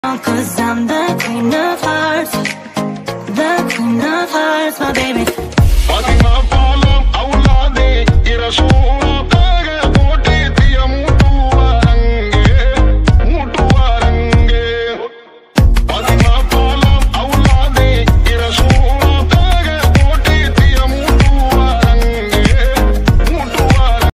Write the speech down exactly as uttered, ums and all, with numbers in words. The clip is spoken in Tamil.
Cause I'm the queen of hearts, the queen of hearts, my baby.